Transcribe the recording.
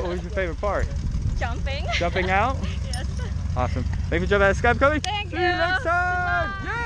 What was your favorite part? Jumping. Jumping out? Yes. Awesome. Thank you for jumping out of the sky, Cody. Thank See you. you next time. Yeah!